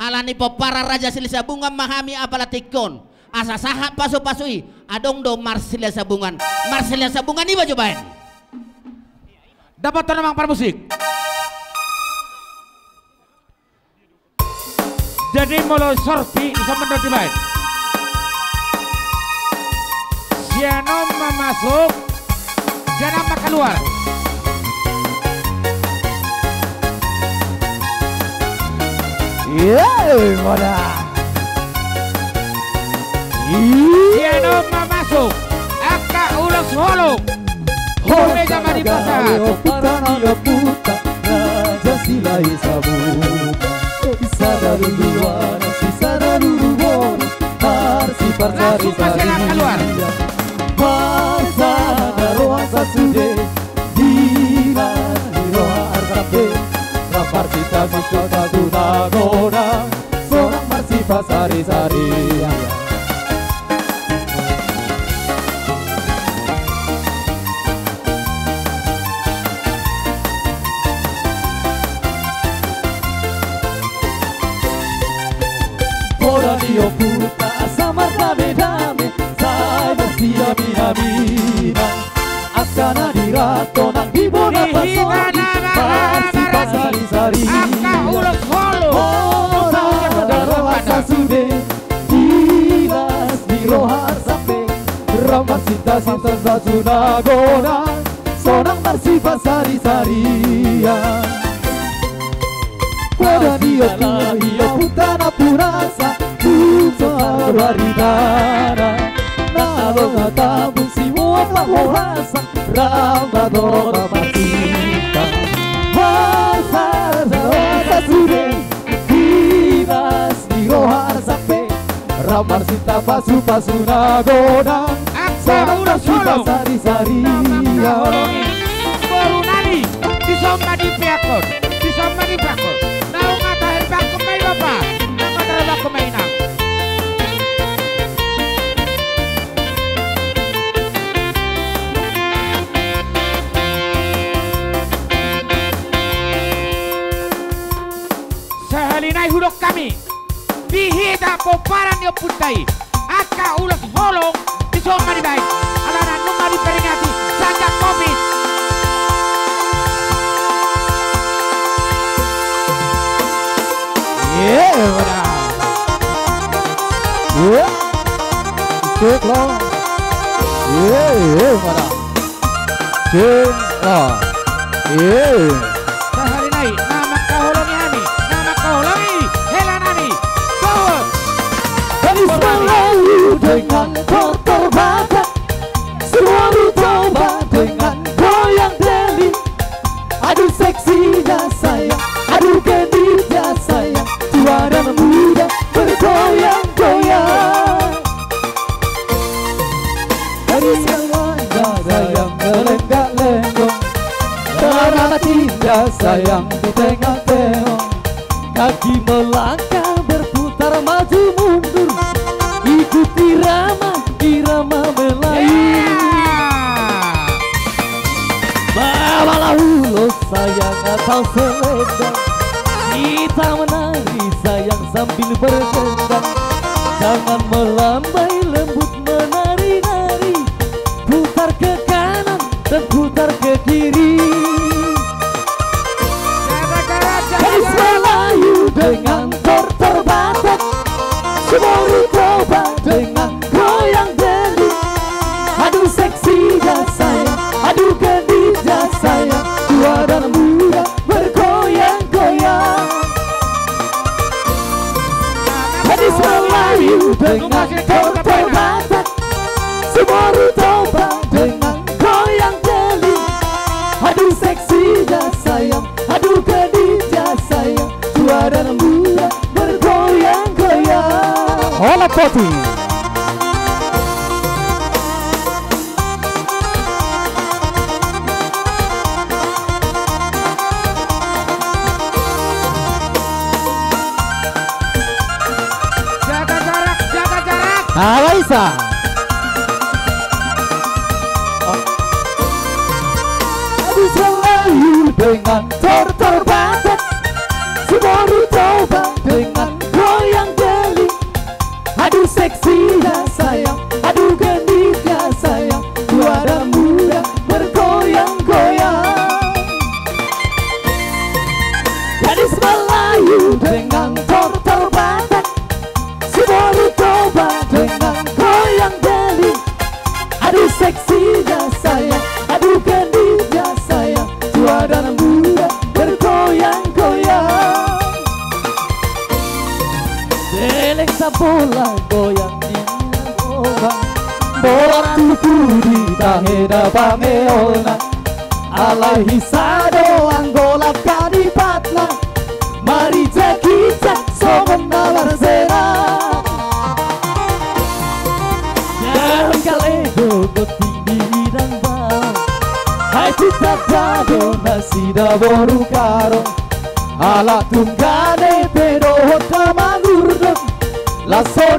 alani para raja silisa bunga mahami apalatikon asa saha pasu-pasui adong do marsilia sabungan ini baju bain dapat namang para musik. Jadi mulai sorti bisa menjadi baik. Siano masuk, Janama keluar. Mana? Siano masuk, Aka ulang holo. Holo zaman di pasar. Putana puta, raja silai sabu. Sadaruduan, si sadaruduan, harsi parcari keluar. Pasana roasa sude, dina roa arzape, rapartita makota guna, sonang marsi pasari-sari. Dio puta samar dame sai bersia mina akana dirato nang dibona pasori pasti pasari-sari Aka ulos holo roasa sude dilas di rohar sampai ramah cinta-cinta sajuna gona sonang marsi pasari-saria pada dia putana purasa Waridana nalo ngatamu si muapa mohasa ramba dora pasita Wasa sude Dinas di rohar sampai ramar sita pasu nagoda udah solo sari-sari baru nani disomba di piakon disomba di piakon tahu ngatahin bakal main apa nama terlalu kemainan sehalinai hudok kami dihita poparan yo puntai Aka ulas holong disomba di baik alana nunga diperingati saja covid mana? Cek lo. Mana? Cek lo. sehari naik nama kaholongi hani nama kaholongi helanani gol Dari selalu dengan kotor badan selalu coba dengan goyang deli aduh seksinya sayang aduh genditnya sayang tua dan muda bergoyang-goyang dari semuanya sayang melenggak-lenggong karena tidak sayang ditengok-tengok kaki melangkah berputar maju mundur ikuti irama Melayu bawalah ulos sayang atau selendang kita menari sayang sambil berdendang jangan melambai lembut menari-nari putar ke kanan dan putar ke kiri Gadis Melayu dengan tortor batak semua coba dengan goyang deli aduh seksinya sayang aduh genditnya sayang tua dan muda bergoyang-goyang Gadis Melayu dengan tortor batak semua coba dengan goyang deli aduh seksinya sayang aduh genditnya sayang tua dan muda bergoyang-goyang Hola Poti jaga jarak Alaisa Gadis Melayu dengan tortor batak semua coba dengan melayu dengan tortor Batak. Si baru coba dengan goyang deli. Aduh seksinya sayang, aduh gendutnya sayang, tua dan muda bergoyang-goyang. Deleng sa bola goyang di orang, bola tuku di taheda pameona. Alaihi sado Angola kadipatna, mari kita somna Barcelona. Jangan kalego tinggi dan bawah, hai kita dado nasi daboru karo. Ala tunggane pero hota magurdo, la